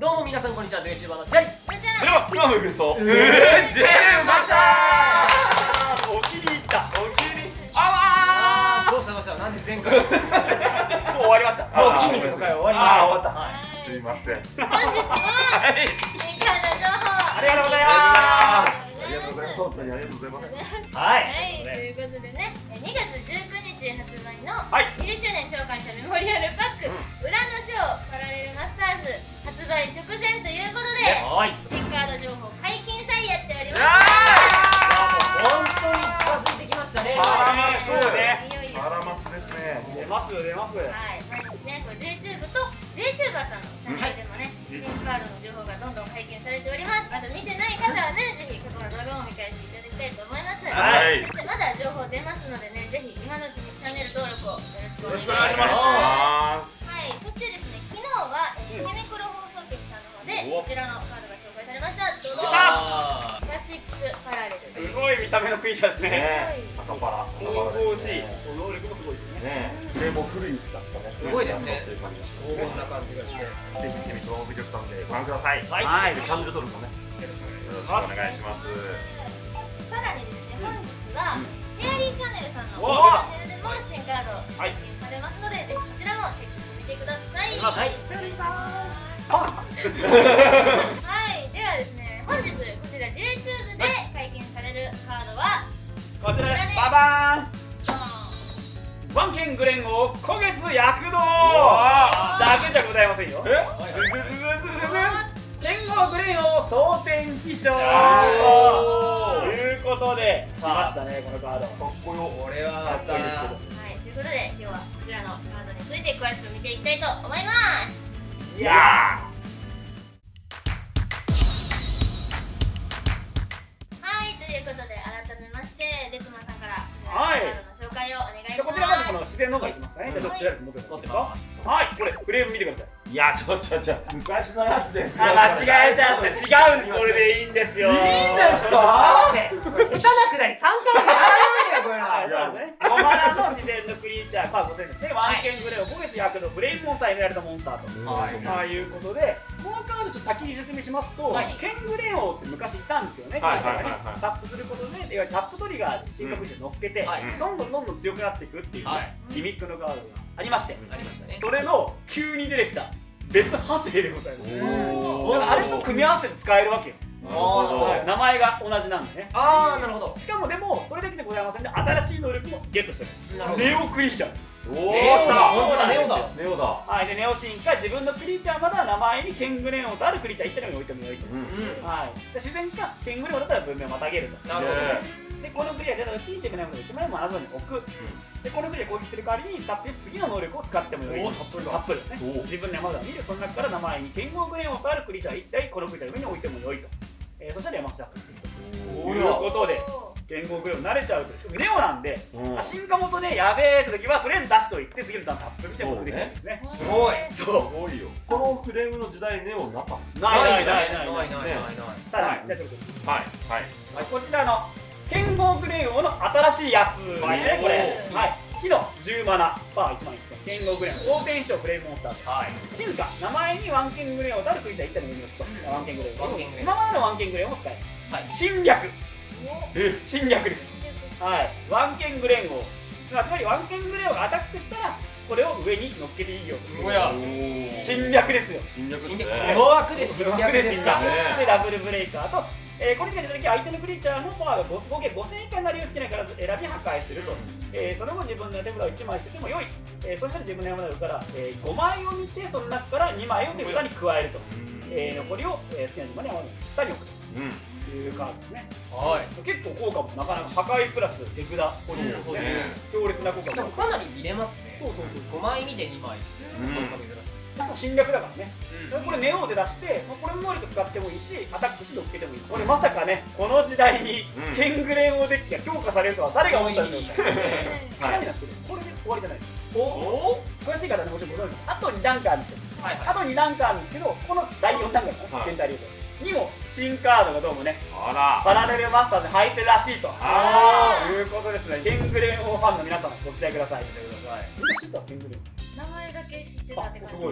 どうも皆さんこんにちは、VTuber の千秋。 では今もいくぞ。ジェーマさん。お気に入った。お気に入った。あどうしたなんで前回もう終わりました。 もう筋肉の回終わりました。 終わった。すみません。 本日は新カード情報ありがとうございます。 ありがとうございます。 本当にありがとうございます。 はい。 ということでね、2月19日発売のはい 20周年超感謝メモリアルパック裏の章パラレルマスターズ発売直前ということで、 はい。 新カード情報解禁祭やっております。 本当に近づいてきましたね。 そうね。 いよいよパラマスですね。出ますよ出ます。 はい、毎日ね、これ JTube と JTuber さんのチャンネルでもね、新カードの情報がどんどん解禁されております。まだ見てない方はね、ぜひ過去の動画を見返していただきたいと思います。 はい。 そしてまだ情報出ますのでね、ぜひ今のうちにチャンネル登録をよろしくおよろしくお願いしま。 願いしますはい、そしてですね、昨日はヘミクロ放送局さんの方でこちらのカードが紹介されました。どうぞ。クラシックパラレルです。 すごい見た目のクリーチャーですね。朝パラ。 神々しい。 能力もすごいですね。でもフルに使ったね。 すごいですね。 という感じがします。 黄金な感じがして。 ぜひヘミクロ放送局さんでご覧ください。 はい。 チャンネル登録もね。よろしくお願いします。 さらにですね、本日はフェアリーチャンネルさんのチおャンネルでも新カード解禁されますので、ぜひこちらもチェックしてみてください。 はい。 はい、ではですね、本日こちら YouTube で解禁されるカードはこちらです。ババーン。ワンケングレン王古月躍動だけじゃございませんよ。戦国グレン王蒼天飛翔ということで来ましたね、このカード。かっこよ。 これはかっこいいですけど。 はい、ということで今日はこちらのカードについて詳しく見ていきたいと思います。 いやはい、ということで改めましてデクマさんからはいカードの紹介をお願いしー。 ます。 こちらまずこの自然の方がいきますかね。じゃあどちらに持ってますか。はい、これフレーム見てください。いや、昔のやつです。間違えちゃって違うんです。これでいいんですよ。いいんですか。 下手なくだり3回目やらないよこれは。 そうですね。コマラの自然のクリーチャー、まあ5000ですね。ワンケングレーを古月躍動ブレインモンスターエメラルドモンスターと。 はい。 いうことで、このカードちょっと先に説明しますと、ケングレオって昔いたんですよね。タップすることで、いわゆるタップトリガーで進化クリーチャー乗っけて、どんどん強くなっていくっていうギミックのカードがありまして、 ありましたね。 それの急に出てきた別派生でございます。あれと組み合わせて使えるわけよ。名前が同じなんでね。 ああ、なるほど。 しかもでもそれだけでございませんで、新しい能力もゲットしてる。ネオクリーチャー。 おお、来た。そうだ、ネオだ。 ネオだ。はい、でネオ進化、自分のクリーチャーまだ名前にケングレオンとあるクリーチャー一体に置いてもよいと。はい。で自然かケングレオンだったら文明をまたげると。 なるほど。 でこのクリア出た時に1枚も1枚も穴に置く。でこのクリア攻撃する代わりにタップで次の能力を使ってもよい。タップですね。自分の山札を見る、その中から名前にケングレオンとあるクリーチャー一体このクリーチャーの上に置いてもよいと。そしたら山札ということで。言語グレー慣れちゃうと、しかもネオなんで、進化元でやべえって時はとりあえず出しといて次のターンタップ見てもできるんですね。 すごい。 そう。 すごいよ。このフレームの時代ネオなかった。 ない。 さらに、 こちらの剣豪グレー王の新しいやつですね、これ。火の10マナパー1万1000。剣豪グレー王蒼天飛翔フレームモンスター。進化、名前にワンケングレー王とあるクリーチャー1体の上に置くと。ワンケングレー王。今までのワンケングレー王も使える。侵略。侵略です。はい。ワンケングレー王。つまりワンケングレー王がアタックしたら、これを上に乗っけていいよ。侵略ですよ。 侵略ですね。 この枠で侵略ですか。 で、ダブルブレイカーと、これに出た時相手のクリーチャーのパワーが合計5000以下になりを好きなから選び破壊すると。その後自分の手札を1枚捨てても良い。そしたら自分の山札から5枚を見て、その中から2枚を手札に加えると。残りを好きな自分の山札の下に置くと。いうカードですね。結構効果もなかなか破壊プラス手札ポイントですね。強烈な効果もかなり見れますね。5枚見て2枚。 侵略だからね。これネオで出して、これも能力使ってもいいし、アタックして乗っけてもいい。これまさかね、この時代にケングレー王デッキが強化されるとは誰が思ったんでしょうか。ちなみになんですけど、これで終わりじゃないです。詳しい方ね、もちろんご存知です。あと2段階あるんですよ。あと2段階あるんですけど、この第4段階かな、全体で言うと。にも新カードがどうもね、パラレルマスターズ入ってるらしいということですね。ケングレー王ファンの皆様ご期待ください。みんな知ったケングレー王。 名前だけ知ってたって感じ。 すごい。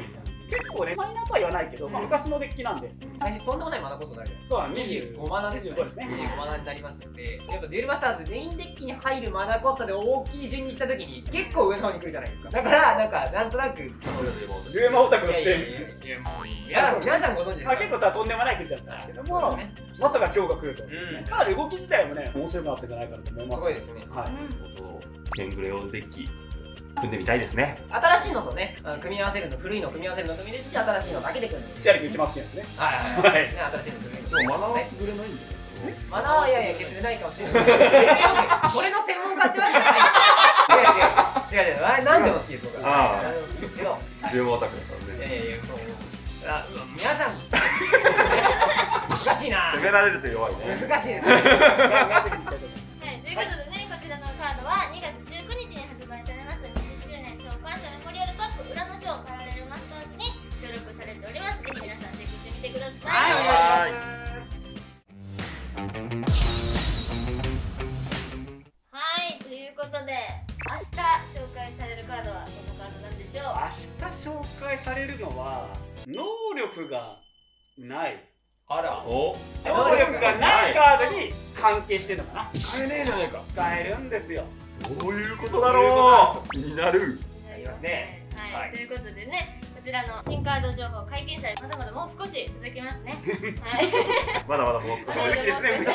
結構ねマイナーとは言わないけど、昔のデッキなんで最初とんでもないマナコストになるじゃないですか。 そうだね、 25マナですね。 25ですね。 25マナになりますので、やっぱデュエルマスターズメインデッキに入るマナコストで大きい順にしたときに結構上の方に来るじゃないですか。だからなんとなくデュエマオタクの視点皆さんご存知ですか。 結構とんでもない国だったんですけども、まさか今日が来ると。かなり動き自体もね面白くなったんじゃないかなと思います。 すごいですね。 はい。 ケングレオデッキ組んでみたいですね。 新しいのとね、組み合わせるの、古いの組み合わせるの組みですし、新しいのだけで組む。 チャリ君一番好きなんですね。 はい。新しいの組む。 でもマナーは優れないんだよ。 マナーはいや削れないかもしれない。これの専門家ってわけじゃない。違う。あれ何でも好きです僕は。 ああ。 何でも好きですけど。 デュエマオタクだからね。 いやもう皆さん難しいな。 攻められると弱いね。 難しいです。 はい、ということでね、こちらのカードは2月19日に発売されます20周年召喚者メモリアルパック裏の章パラレルマスターズに収録されております。ぜひ皆さんチェックしてみてください。 はい、お願いします。 はい、ということで明日紹介されるカードはどのカードなんでしょう。 明日紹介されるのは能力がない。 あら。 能力がないカードに関係してるのかな。 使えねえじゃねえか。 使えるんですよ。 どういうことだろう。気になる。 ありますね。 はい、ということでね、こちらの新カード情報解禁祭まだまだもう少し続きますね。はい。 まだまだもう少し続きですね。 そうですね。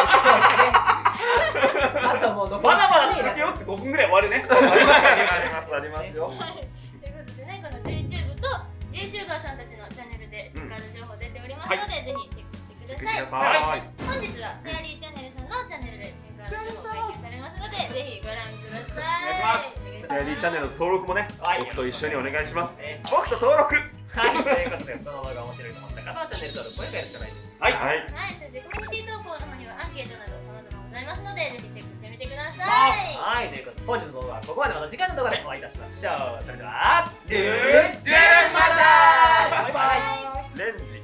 あともう残りまだまだ続けようって5分ぐらい終わるね。 ありますよ。 ということでね、この JTube と JTuber さんたちのチャンネルで新カード情報出ておりますので、ぜひチェックしてください。 はい。 本日はフェアリーチャンネルさんのチャンネルで新カード情報解禁されますので、ぜひご覧ください。 お願いします。 フェアリーチャンネルの登録もね、 はい僕と一緒にお願いします。 ね僕と登録。 はい、ということで、この動画が面白いと思った方はチャンネル登録、これからよろしくお願いします。 はい。 はい。 はい、そしてコミュニティ投稿の方にはアンケートなど様々ございますので、ぜひチェックしてみてください。 はい、ということで、本日の動画はここまで。また次回の動画でお会いいたしましょう。それでは、ドゥージューマザーズバイバイ。 レンジ